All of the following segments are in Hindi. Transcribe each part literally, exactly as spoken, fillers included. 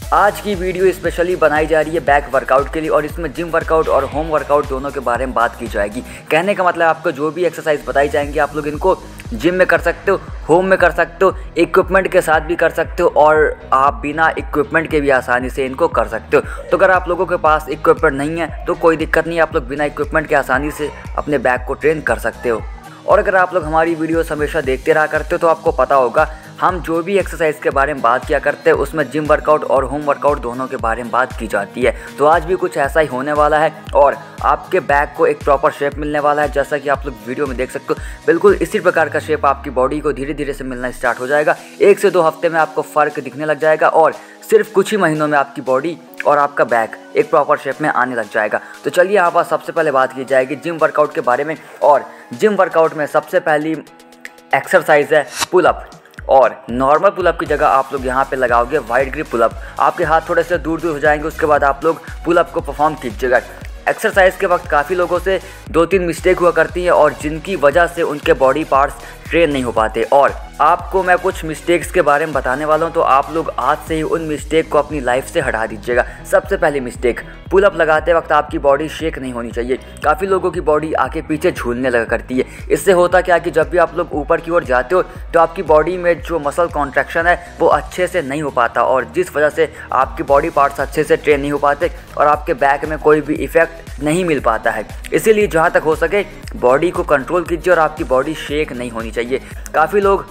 आज की वीडियो स्पेशली बनाई जा रही है बैक वर्कआउट के लिए और इसमें जिम वर्कआउट और होम वर्कआउट दोनों के बारे में बात की जाएगी। कहने का मतलब आपको जो भी एक्सरसाइज बताई जाएंगी आप लोग इनको जिम में कर सकते हो, होम में कर सकते हो, इक्विपमेंट के साथ भी कर सकते हो और आप बिना इक्विपमेंट के भी आसानी से इनको कर सकते हो। तो अगर आप लोगों के पास इक्विपमेंट नहीं है तो कोई दिक्कत नहीं है, आप लोग बिना इक्विपमेंट के आसानी से अपने बैक को ट्रेन कर सकते हो। और अगर आप लोग हमारी वीडियोस हमेशा देखते रहा करते हो तो आपको पता होगा हम जो भी एक्सरसाइज के बारे में बात किया करते हैं उसमें जिम वर्कआउट और होम वर्कआउट दोनों के बारे में बात की जाती है। तो आज भी कुछ ऐसा ही होने वाला है और आपके बैक को एक प्रॉपर शेप मिलने वाला है। जैसा कि आप लोग वीडियो में देख सकते हो, बिल्कुल इसी प्रकार का शेप आपकी बॉडी को धीरे धीरे से मिलना स्टार्ट हो जाएगा। एक से दो हफ्ते में आपको फ़र्क दिखने लग जाएगा और सिर्फ कुछ ही महीनों में आपकी बॉडी और आपका बैक एक प्रॉपर शेप में आने लग जाएगा। तो चलिए यहाँ पर सबसे पहले बात की जाएगी जिम वर्कआउट के बारे में। और जिम वर्कआउट में सबसे पहली एक्सरसाइज है पुलअप। और नॉर्मल पुलअप की जगह आप लोग यहाँ पे लगाओगे वाइड ग्रिप पुलअप। आपके हाथ थोड़े से दूर दूर हो जाएंगे, उसके बाद आप लोग पुलअप को परफॉर्म कीजिएगा। एक्सरसाइज के वक्त काफ़ी लोगों से दो तीन मिस्टेक हुआ करती है और जिनकी वजह से उनके बॉडी पार्ट्स ट्रेन नहीं हो पाते। और आपको मैं कुछ मिस्टेक्स के बारे में बताने वाला हूं, तो आप लोग आज से ही उन मिस्टेक को अपनी लाइफ से हटा दीजिएगा। सबसे पहली मिस्टेक, पुलअप लगाते वक्त आपकी बॉडी शेक नहीं होनी चाहिए। काफ़ी लोगों की बॉडी आगे पीछे झूलने लगा करती है। इससे होता क्या कि जब भी आप लोग ऊपर की ओर जाते हो तो आपकी बॉडी में जो मसल कॉन्ट्रैक्शन है वो अच्छे से नहीं हो पाता और जिस वजह से आपकी बॉडी पार्ट्स अच्छे से ट्रेन नहीं हो पाते और आपके बैक में कोई भी इफेक्ट नहीं मिल पाता है। इसीलिए जहाँ तक हो सके बॉडी को कंट्रोल कीजिए और आपकी बॉडी शेक नहीं होनी चाहिए। काफ़ी लोग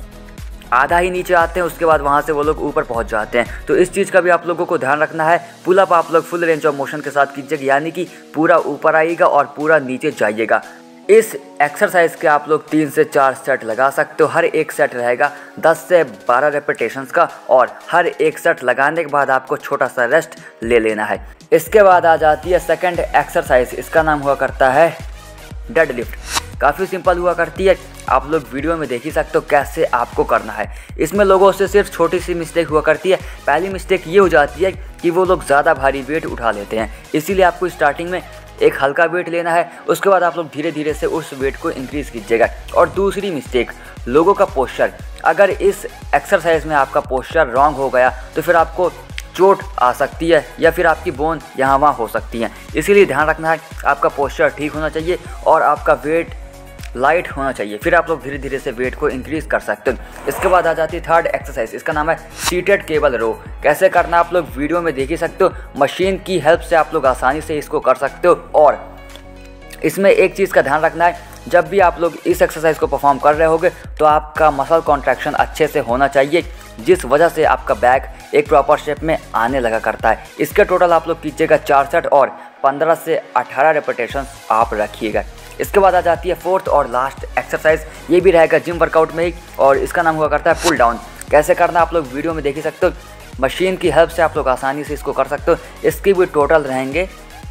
आधा ही नीचे आते हैं, उसके बाद वहाँ से वो लोग ऊपर पहुँच जाते हैं। तो इस चीज़ का भी आप लोगों को ध्यान रखना है। पुलअप आप लोग फुल रेंज ऑफ मोशन के साथ कीजिएगा, यानी कि पूरा ऊपर आइएगा और पूरा नीचे जाइएगा। इस एक्सरसाइज के आप लोग तीन से चार सेट लगा सकते हो। हर एक सेट रहेगा दस से बारह रेपिटेशंस का और हर एक सेट लगाने के बाद आपको छोटा सा रेस्ट ले लेना है। इसके बाद आ जाती है सेकंड एक्सरसाइज, इसका नाम हुआ करता है डेड लिफ्ट। काफ़ी सिंपल हुआ करती है, आप लोग वीडियो में देख ही सकते हो कैसे आपको करना है। इसमें लोगों से सिर्फ छोटी सी मिस्टेक हुआ करती है। पहली मिस्टेक ये हो जाती है कि वो लोग ज़्यादा भारी वेट उठा लेते हैं, इसीलिए आपको स्टार्टिंग में एक हल्का वेट लेना है, उसके बाद आप लोग धीरे धीरे से उस वेट को इंक्रीज़ कीजिएगा। और दूसरी मिस्टेक, लोगों का पोस्चर। अगर इस एक्सरसाइज में आपका पोस्चर रॉन्ग हो गया तो फिर आपको चोट आ सकती है या फिर आपकी बोन यहाँ वहाँ हो सकती है। इसीलिए ध्यान रखना है, आपका पोस्चर ठीक होना चाहिए और आपका वेट लाइट होना चाहिए, फिर आप लोग धीरे धीरे से वेट को इंक्रीज़ कर सकते हो। इसके बाद आ जाती है थर्ड एक्सरसाइज, इसका नाम है सीटेड केबल रो। कैसे करना आप लोग वीडियो में देख ही सकते हो। मशीन की हेल्प से आप लोग आसानी से इसको कर सकते हो। और इसमें एक चीज़ का ध्यान रखना है, जब भी आप लोग इस एक्सरसाइज को परफॉर्म कर रहे होगे तो आपका मसल कॉन्ट्रैक्शन अच्छे से होना चाहिए, जिस वजह से आपका बैक एक प्रॉपर शेप में आने लगा करता है। इसके टोटल आप लोग कीजिएगा चार सेट और पंद्रह से अठारह रेपिटेशन आप रखिएगा। इसके बाद आ जाती है फोर्थ और लास्ट एक्सरसाइज, ये भी रहेगा जिम वर्कआउट में ही और इसका नाम हुआ करता है पुल डाउन। कैसे करना आप लोग वीडियो में देख ही सकते हो। मशीन की हेल्प से आप लोग आसानी से इसको कर सकते हो। इसके भी टोटल रहेंगे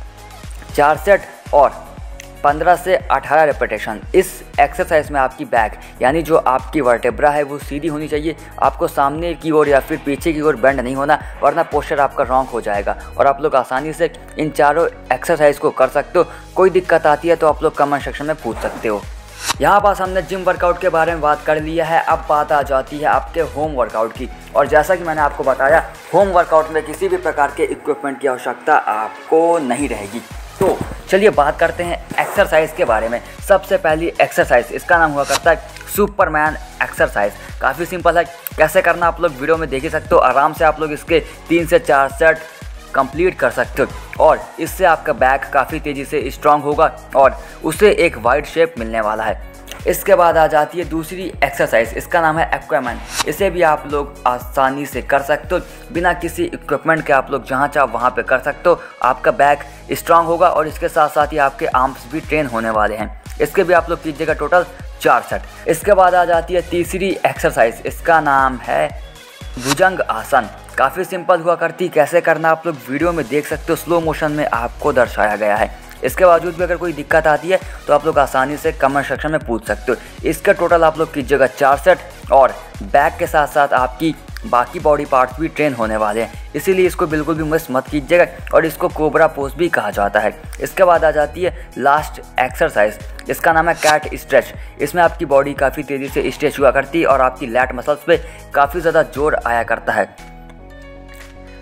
चार सेट और पंद्रह से अठारह रेपिटेशन। इस एक्सरसाइज में आपकी बैक यानी जो आपकी वर्टेब्रा है वो सीधी होनी चाहिए। आपको सामने की ओर या फिर पीछे की ओर बेंड नहीं होना, वरना पोस्चर आपका रॉन्ग हो जाएगा। और आप लोग आसानी से इन चारों एक्सरसाइज को कर सकते हो। कोई दिक्कत आती है तो आप लोग कमेंट सेक्शन में पूछ सकते हो। यहाँ पास हमने जिम वर्कआउट के बारे में बात कर लिया है, अब बात आ जाती है आपके होम वर्कआउट की। और जैसा कि मैंने आपको बताया, होम वर्कआउट में किसी भी प्रकार के इक्विपमेंट की आवश्यकता आपको नहीं रहेगी। तो चलिए बात करते हैं एक्सरसाइज के बारे में। सबसे पहली एक्सरसाइज, इसका नाम हुआ करता है सुपरमैन एक्सरसाइज। काफ़ी सिंपल है, कैसे करना आप लोग वीडियो में देख ही सकते हो। आराम से आप लोग इसके तीन से चार सेट कंप्लीट कर सकते हो और इससे आपका बैक काफ़ी तेज़ी से स्ट्रांग होगा और उसे एक वाइड शेप मिलने वाला है। इसके बाद आ जाती है दूसरी एक्सरसाइज, इसका नाम है एक्वामैन। इसे भी आप लोग आसानी से कर सकते हो, बिना किसी इक्विपमेंट के आप लोग जहाँ चाहो वहाँ पे कर सकते हो। आपका बैक स्ट्रांग होगा और इसके साथ साथ ही आपके आर्म्स भी ट्रेन होने वाले हैं। इसके भी आप लोग कीजिएगा टोटल चार सेट। इसके बाद आ जाती है तीसरी एक्सरसाइज, इसका नाम है भुजंग आसन। काफ़ी सिंपल हुआ करती, कैसे करना आप लोग वीडियो में देख सकते हो। स्लो मोशन में आपको दर्शाया गया है। इसके बावजूद भी अगर कोई दिक्कत आती है तो आप लोग आसानी से कमेंट सेक्शन में पूछ सकते हो। इसका टोटल आप लोग कीजिएगा चार सेट और बैक के साथ साथ आपकी बाकी बॉडी पार्ट्स भी ट्रेन होने वाले हैं, इसीलिए इसको बिल्कुल भी मिस मत कीजिएगा। और इसको कोबरा पोज भी कहा जाता है। इसके बाद आ जाती है लास्ट एक्सरसाइज, इसका नाम है कैट स्ट्रेच। इसमें आपकी बॉडी काफ़ी तेज़ी से स्ट्रेच हुआ करती है और आपकी लैट मसल्स पे काफ़ी ज़्यादा जोर आया करता है।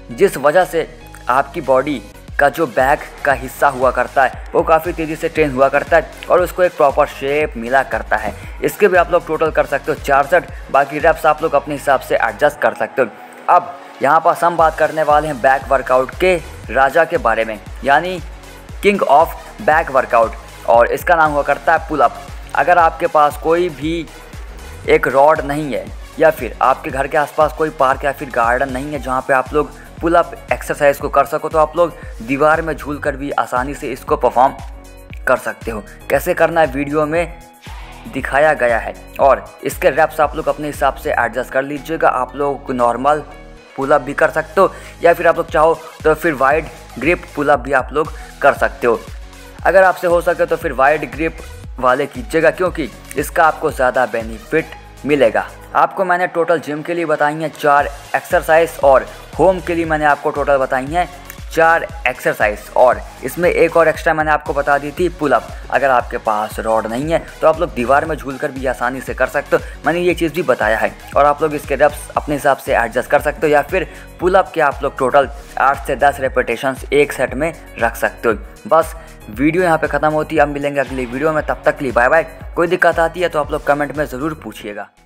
जिस वजह से आपकी बॉडी का जो बैक का हिस्सा हुआ करता है वो काफ़ी तेज़ी से ट्रेन हुआ करता है और उसको एक प्रॉपर शेप मिला करता है। इसके भी आप लोग टोटल कर सकते हो चार सेट, बाकी रेप्स आप लोग अपने हिसाब से एडजस्ट कर सकते हो। अब यहाँ पर हम बात करने वाले हैं बैक वर्कआउट के राजा के बारे में, यानी किंग ऑफ बैक वर्कआउट, और इसका नाम हुआ करता है पुल अप। अगर आपके पास कोई भी एक रॉड नहीं है या फिर आपके घर के आसपास कोई पार्क या फिर गार्डन नहीं है जहाँ पे आप लोग पुल अप एक्सरसाइज को कर सको, तो आप लोग दीवार में झूल कर भी आसानी से इसको परफॉर्म कर सकते हो। कैसे करना है वीडियो में दिखाया गया है और इसके रैप्स आप लोग अपने हिसाब से एडजस्ट कर लीजिएगा। आप लोग नॉर्मल पुल अप भी कर सकते हो या फिर आप लोग चाहो तो फिर वाइड ग्रिप पुल अप भी आप लोग कर सकते हो। अगर आपसे हो सके तो फिर वाइड ग्रिप वाले कीजिएगा क्योंकि इसका आपको ज़्यादा बेनिफिट मिलेगा। आपको मैंने टोटल जिम के लिए बताई हैं चार एक्सरसाइज और होम के लिए मैंने आपको टोटल बताई हैं चार एक्सरसाइज, और इसमें एक और एक्स्ट्रा मैंने आपको बता दी थी पुल अप। अगर आपके पास रॉड नहीं है तो आप लोग दीवार में झूलकर भी आसानी से कर सकते हो, मैंने ये चीज़ भी बताया है। और आप लोग इसके रेप्स अपने हिसाब से एडजस्ट कर सकते हो या फिर पुल अप के आप लोग टोटल आठ से दस रेपिटेशंस एक सेट में रख सकते हो। बस वीडियो यहाँ पे ख़त्म होती है, अब मिलेंगे अगली वीडियो में, तब तक के लिए बाय बाय। कोई दिक्कत आती है तो आप लोग कमेंट में ज़रूर पूछिएगा।